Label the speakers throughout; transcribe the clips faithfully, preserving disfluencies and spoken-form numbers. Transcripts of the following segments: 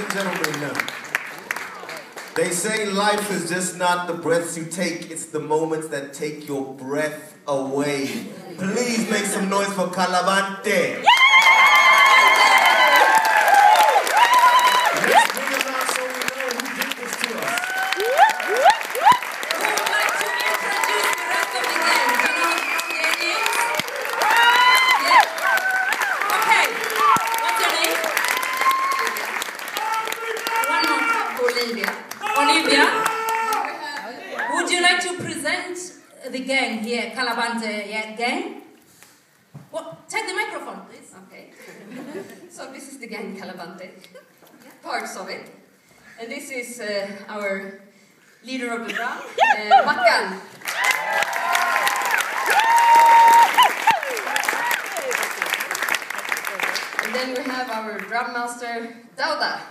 Speaker 1: and gentlemen, they say life is just not the breaths you take, it's the moments that take your breath away. Please make some noise for Calabante. Let's bring it out so we know who did this to us.
Speaker 2: Who would like to introduce the rest of the gang? Do you know their names? Yeah? Okay. What's your name? One more time.
Speaker 3: Olivia.
Speaker 2: Olivia. Would you like to present the gang here, Calabante yeah, gang? Well, take the microphone, please.
Speaker 3: Okay. So this is the gang Calabante. Parts of it. And this is uh, our leader of the drum, uh, Mackan. And then we have our drum master, Dauda.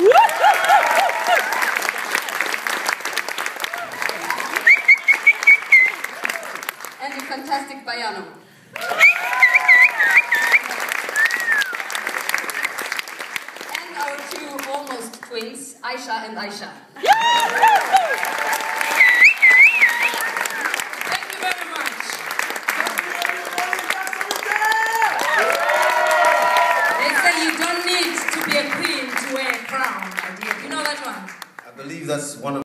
Speaker 3: And the fantastic Baiano. And our two almost twins, Aisha and Aisha.
Speaker 2: Thank you very much. They say you don't need to be a queen to wear a crown, my dear. You know that one?
Speaker 1: I believe that's one of